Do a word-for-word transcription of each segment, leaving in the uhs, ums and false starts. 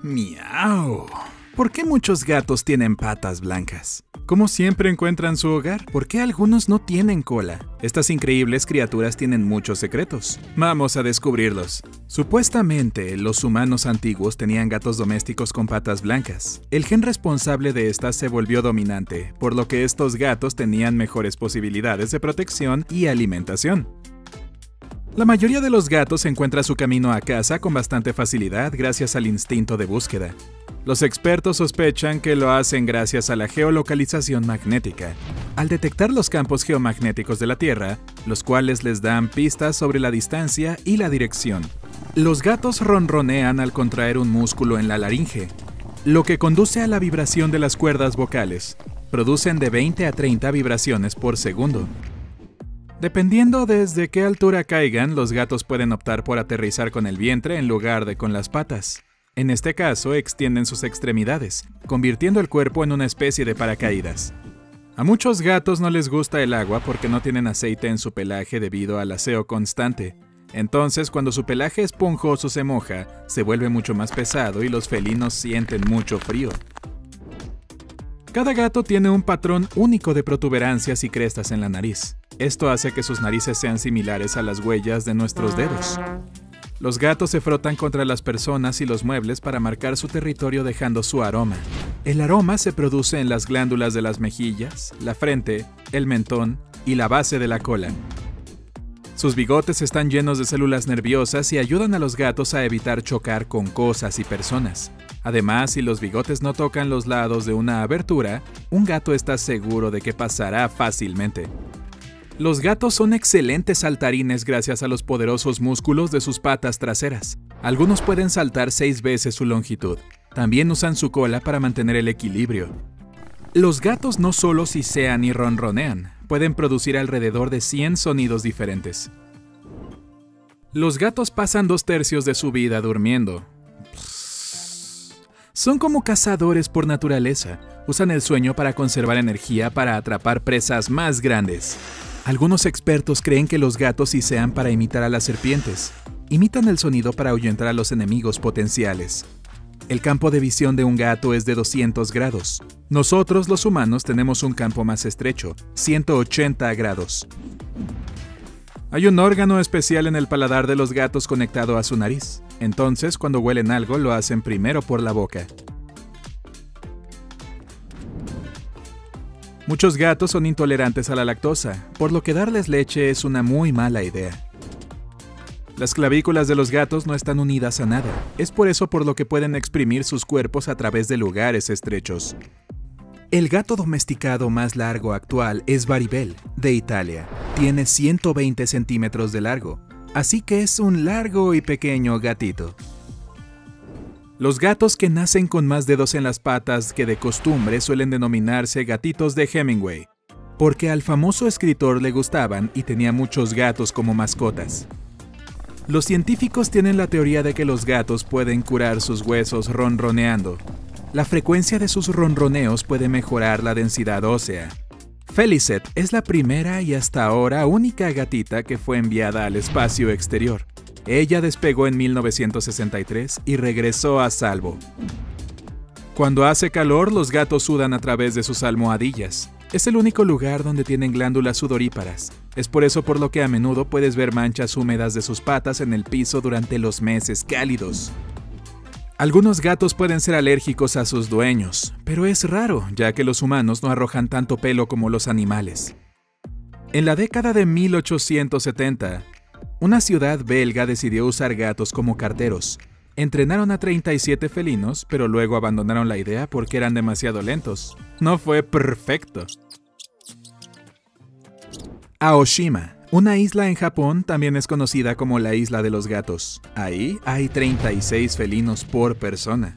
¡Miau! ¿Por qué muchos gatos tienen patas blancas? ¿Cómo siempre encuentran su hogar? ¿Por qué algunos no tienen cola? Estas increíbles criaturas tienen muchos secretos. Vamos a descubrirlos. Supuestamente, los humanos antiguos tenían gatos domésticos con patas blancas. El gen responsable de estas se volvió dominante, por lo que estos gatos tenían mejores posibilidades de protección y alimentación. La mayoría de los gatos encuentra su camino a casa con bastante facilidad gracias al instinto de búsqueda. Los expertos sospechan que lo hacen gracias a la geolocalización magnética, al detectar los campos geomagnéticos de la Tierra, los cuales les dan pistas sobre la distancia y la dirección. Los gatos ronronean al contraer un músculo en la laringe, lo que conduce a la vibración de las cuerdas vocales. Producen de veinte a treinta vibraciones por segundo. Dependiendo desde qué altura caigan, los gatos pueden optar por aterrizar con el vientre en lugar de con las patas. En este caso, extienden sus extremidades, convirtiendo el cuerpo en una especie de paracaídas. A muchos gatos no les gusta el agua porque no tienen aceite en su pelaje debido al aseo constante. Entonces, cuando su pelaje esponjoso se moja, se vuelve mucho más pesado y los felinos sienten mucho frío. Cada gato tiene un patrón único de protuberancias y crestas en la nariz. Esto hace que sus narices sean similares a las huellas de nuestros dedos. Los gatos se frotan contra las personas y los muebles para marcar su territorio dejando su aroma. El aroma se produce en las glándulas de las mejillas, la frente, el mentón y la base de la cola. Sus bigotes están llenos de células nerviosas y ayudan a los gatos a evitar chocar con cosas y personas. Además, si los bigotes no tocan los lados de una abertura, un gato está seguro de que pasará fácilmente. Los gatos son excelentes saltarines gracias a los poderosos músculos de sus patas traseras. Algunos pueden saltar seis veces su longitud. También usan su cola para mantener el equilibrio. Los gatos no solo sisean y ronronean, pueden producir alrededor de cien sonidos diferentes. Los gatos pasan dos tercios de su vida durmiendo. Son como cazadores por naturaleza. Usan el sueño para conservar energía para atrapar presas más grandes. Algunos expertos creen que los gatos sisean para imitar a las serpientes. Imitan el sonido para ahuyentar a los enemigos potenciales. El campo de visión de un gato es de doscientos grados. Nosotros, los humanos, tenemos un campo más estrecho, ciento ochenta grados. Hay un órgano especial en el paladar de los gatos conectado a su nariz. Entonces, cuando huelen algo, lo hacen primero por la boca. Muchos gatos son intolerantes a la lactosa, por lo que darles leche es una muy mala idea. Las clavículas de los gatos no están unidas a nada, es por eso por lo que pueden exprimir sus cuerpos a través de lugares estrechos. El gato domesticado más largo actual es Baribel, de Italia. Tiene ciento veinte centímetros de largo, así que es un largo y pequeño gatito. Los gatos que nacen con más dedos en las patas que de costumbre suelen denominarse gatitos de Hemingway, porque al famoso escritor le gustaban y tenía muchos gatos como mascotas. Los científicos tienen la teoría de que los gatos pueden curar sus huesos ronroneando. La frecuencia de sus ronroneos puede mejorar la densidad ósea. Felicet es la primera y hasta ahora única gatita que fue enviada al espacio exterior. Ella despegó en mil novecientos sesenta y tres y regresó a salvo. Cuando hace calor, los gatos sudan a través de sus almohadillas. Es el único lugar donde tienen glándulas sudoríparas. Es por eso por lo que a menudo puedes ver manchas húmedas de sus patas en el piso durante los meses cálidos. Algunos gatos pueden ser alérgicos a sus dueños, pero es raro, ya que los humanos no arrojan tanto pelo como los animales. En la década de mil ochocientos setenta, una ciudad belga decidió usar gatos como carteros. Entrenaron a treinta y siete felinos, pero luego abandonaron la idea porque eran demasiado lentos. No fue perfecto. Aoshima, una isla en Japón, también es conocida como la Isla de los Gatos. Ahí hay treinta y seis felinos por persona.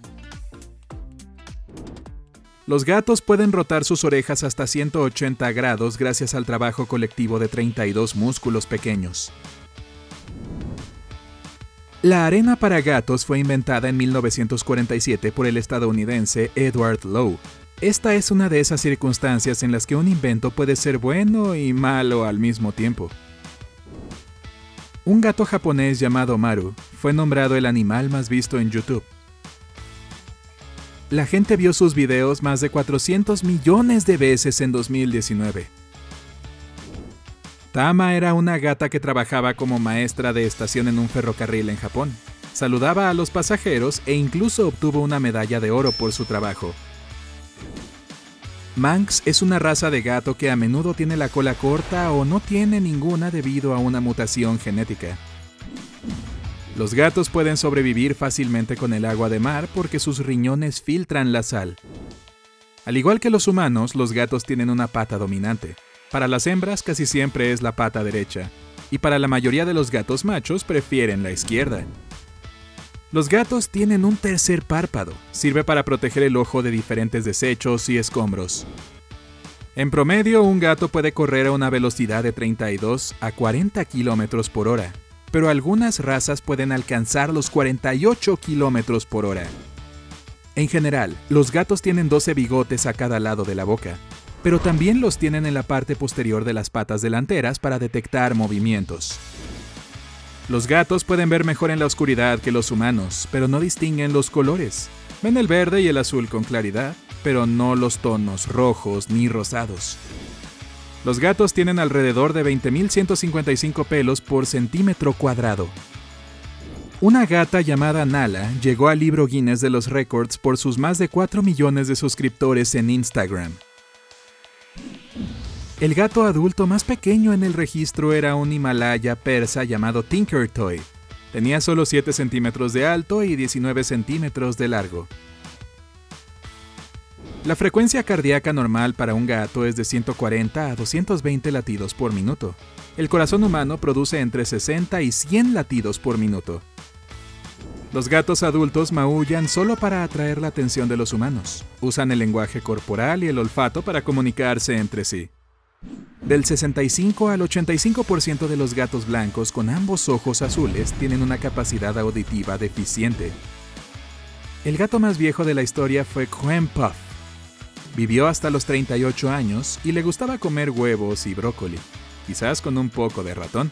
Los gatos pueden rotar sus orejas hasta ciento ochenta grados gracias al trabajo colectivo de treinta y dos músculos pequeños. La arena para gatos fue inventada en mil novecientos cuarenta y siete por el estadounidense Edward Lowe. Esta es una de esas circunstancias en las que un invento puede ser bueno y malo al mismo tiempo. Un gato japonés llamado Maru fue nombrado el animal más visto en YouTube. La gente vio sus videos más de cuatrocientos millones de veces en dos mil diecinueve. Tama era una gata que trabajaba como maestra de estación en un ferrocarril en Japón. Saludaba a los pasajeros e incluso obtuvo una medalla de oro por su trabajo. Manx es una raza de gato que a menudo tiene la cola corta o no tiene ninguna debido a una mutación genética. Los gatos pueden sobrevivir fácilmente con el agua de mar porque sus riñones filtran la sal. Al igual que los humanos, los gatos tienen una pata dominante. Para las hembras casi siempre es la pata derecha, y para la mayoría de los gatos machos prefieren la izquierda. Los gatos tienen un tercer párpado, sirve para proteger el ojo de diferentes desechos y escombros. En promedio, un gato puede correr a una velocidad de treinta y dos a cuarenta kilómetros por hora, pero algunas razas pueden alcanzar los cuarenta y ocho kilómetros por hora. En general, los gatos tienen doce bigotes a cada lado de la boca, pero también los tienen en la parte posterior de las patas delanteras para detectar movimientos. Los gatos pueden ver mejor en la oscuridad que los humanos, pero no distinguen los colores. Ven el verde y el azul con claridad, pero no los tonos rojos ni rosados. Los gatos tienen alrededor de veinte mil ciento cincuenta y cinco pelos por centímetro cuadrado. Una gata llamada Nala llegó al libro Guinness de los récords por sus más de cuatro millones de suscriptores en Instagram. El gato adulto más pequeño en el registro era un Himalaya persa llamado Tinker Toy. Tenía solo siete centímetros de alto y diecinueve centímetros de largo. La frecuencia cardíaca normal para un gato es de ciento cuarenta a doscientos veinte latidos por minuto. El corazón humano produce entre sesenta y cien latidos por minuto. Los gatos adultos maullan solo para atraer la atención de los humanos. Usan el lenguaje corporal y el olfato para comunicarse entre sí. Del sesenta y cinco al ochenta y cinco por ciento de los gatos blancos con ambos ojos azules tienen una capacidad auditiva deficiente. El gato más viejo de la historia fue Queen Puff. Vivió hasta los treinta y ocho años y le gustaba comer huevos y brócoli, quizás con un poco de ratón.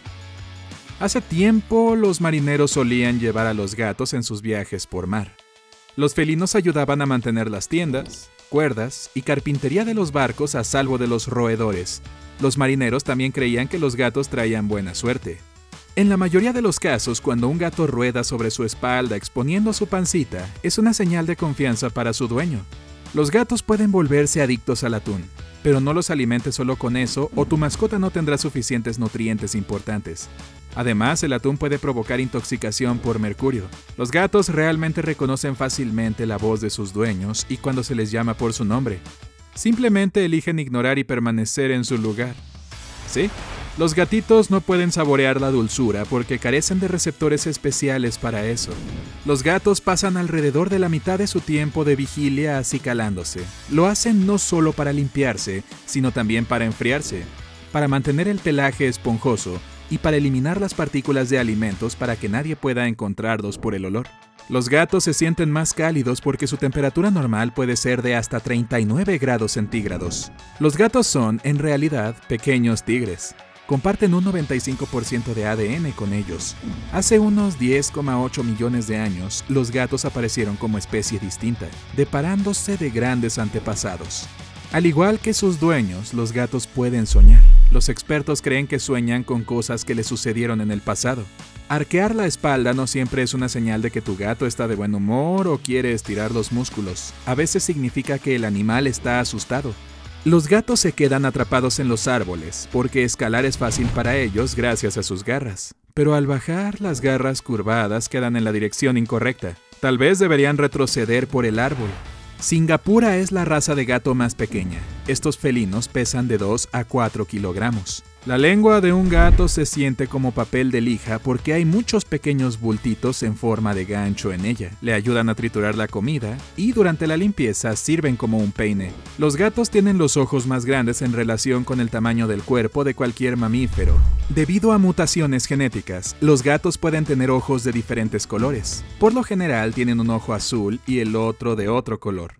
Hace tiempo, los marineros solían llevar a los gatos en sus viajes por mar. Los felinos ayudaban a mantener las tiendas, cuerdas y carpintería de los barcos a salvo de los roedores. Los marineros también creían que los gatos traían buena suerte. En la mayoría de los casos, cuando un gato rueda sobre su espalda exponiendo su pancita, es una señal de confianza para su dueño. Los gatos pueden volverse adictos al atún, pero no los alimentes solo con eso o tu mascota no tendrá suficientes nutrientes importantes. Además, el atún puede provocar intoxicación por mercurio. Los gatos realmente reconocen fácilmente la voz de sus dueños y cuando se les llama por su nombre. Simplemente eligen ignorar y permanecer en su lugar. ¿Sí? Los gatitos no pueden saborear la dulzura porque carecen de receptores especiales para eso. Los gatos pasan alrededor de la mitad de su tiempo de vigilia acicalándose. Lo hacen no solo para limpiarse, sino también para enfriarse, para mantener el pelaje esponjoso y para eliminar las partículas de alimentos para que nadie pueda encontrarlos por el olor. Los gatos se sienten más cálidos porque su temperatura normal puede ser de hasta treinta y nueve grados centígrados. Los gatos son, en realidad, pequeños tigres. Comparten un noventa y cinco por ciento de A D N con ellos. Hace unos diez coma ocho millones de años, los gatos aparecieron como especie distinta, deparándose de grandes antepasados. Al igual que sus dueños, los gatos pueden soñar. Los expertos creen que sueñan con cosas que les sucedieron en el pasado. Arquear la espalda no siempre es una señal de que tu gato está de buen humor o quiere estirar los músculos. A veces significa que el animal está asustado. Los gatos se quedan atrapados en los árboles porque escalar es fácil para ellos gracias a sus garras. Pero al bajar, las garras curvadas quedan en la dirección incorrecta. Tal vez deberían retroceder por el árbol. Singapura es la raza de gato más pequeña. Estos felinos pesan de dos a cuatro kilogramos. La lengua de un gato se siente como papel de lija porque hay muchos pequeños bultitos en forma de gancho en ella. Le ayudan a triturar la comida y durante la limpieza sirven como un peine. Los gatos tienen los ojos más grandes en relación con el tamaño del cuerpo de cualquier mamífero. Debido a mutaciones genéticas, los gatos pueden tener ojos de diferentes colores. Por lo general tienen un ojo azul y el otro de otro color.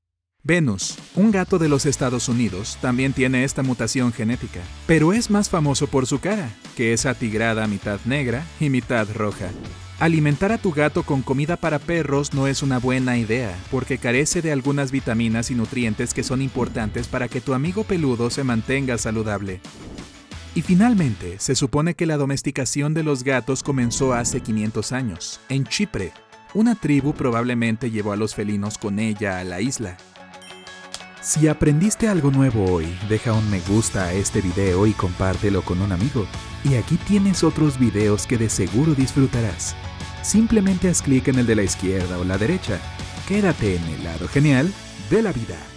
Venus, un gato de los Estados Unidos, también tiene esta mutación genética, pero es más famoso por su cara, que es atigrada mitad negra y mitad roja. Alimentar a tu gato con comida para perros no es una buena idea, porque carece de algunas vitaminas y nutrientes que son importantes para que tu amigo peludo se mantenga saludable. Y finalmente, se supone que la domesticación de los gatos comenzó hace quinientos años, en Chipre. Una tribu probablemente llevó a los felinos con ella a la isla. Si aprendiste algo nuevo hoy, deja un me gusta a este video y compártelo con un amigo. Y aquí tienes otros videos que de seguro disfrutarás. Simplemente haz clic en el de la izquierda o la derecha. Quédate en el lado genial de la vida.